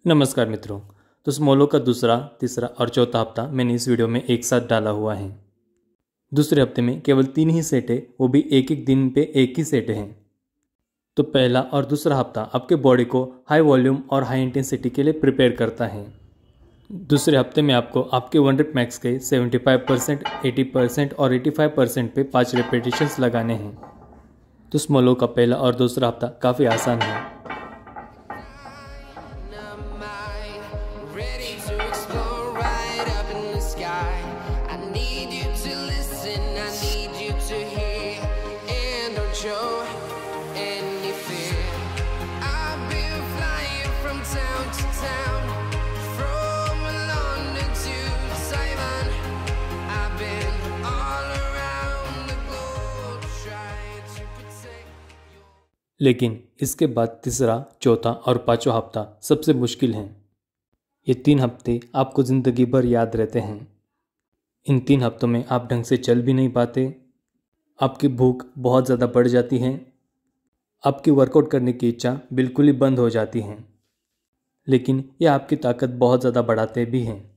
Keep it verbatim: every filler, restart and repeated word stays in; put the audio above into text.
नमस्कार मित्रों। तो स्मॉलो का दूसरा, तीसरा और चौथा हफ्ता मैंने इस वीडियो में एक साथ डाला हुआ है। दूसरे हफ्ते में केवल तीन ही सेट है, वो भी एक एक दिन पे एक ही सेट है। तो पहला और दूसरा हफ्ता आपके बॉडी को हाई वॉल्यूम और हाई इंटेंसिटी के लिए प्रिपेयर करता है। दूसरे हफ्ते में आपको आपके वन रेप मैक्स के पचहत्तर परसेंट, अस्सी परसेंट और पचासी परसेंट पे पाँच रेपिटेशंस लगाने हैं। तो स्मॉलो का पहला और दूसरा हफ्ता काफ़ी आसान है। लेकिन इसके बाद तीसरा, चौथा और पांचवा हफ्ता सबसे मुश्किल हैं। ये तीन हफ्ते आपको ज़िंदगी भर याद रहते हैं। इन तीन हफ्तों में आप ढंग से चल भी नहीं पाते, आपकी भूख बहुत ज़्यादा बढ़ जाती है, आपकी वर्कआउट करने की इच्छा बिल्कुल ही बंद हो जाती है। लेकिन ये आपकी ताकत बहुत ज़्यादा बढ़ाते भी हैं।